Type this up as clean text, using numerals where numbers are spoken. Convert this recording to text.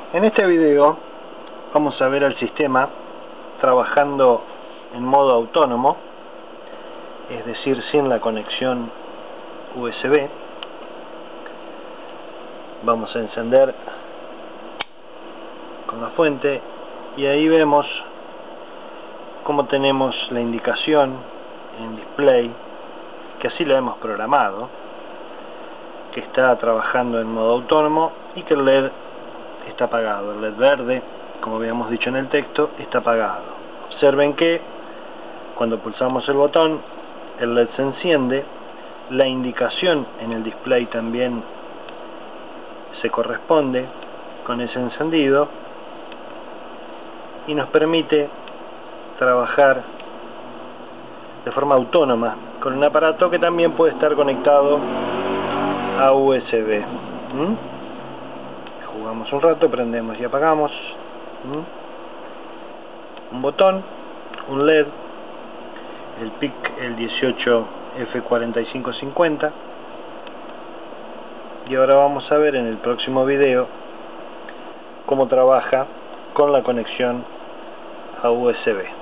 En este video vamos a ver al sistema trabajando en modo autónomo, es decir, sin la conexión USB. Vamos a encender con la fuente y ahí vemos cómo tenemos la indicación en display, que así lo hemos programado, que está trabajando en modo autónomo y que el LED está apagado. El LED verde, como habíamos dicho en el texto, está apagado. Observen que cuando pulsamos el botón el LED se enciende, la indicación en el display también se corresponde con ese encendido y nos permite trabajar de forma autónoma con un aparato que también puede estar conectado a USB. Jugamos un rato, prendemos y apagamos. Un botón, un LED, el PIC, el 18F4550. Y ahora vamos a ver en el próximo video cómo trabaja con la conexión a USB.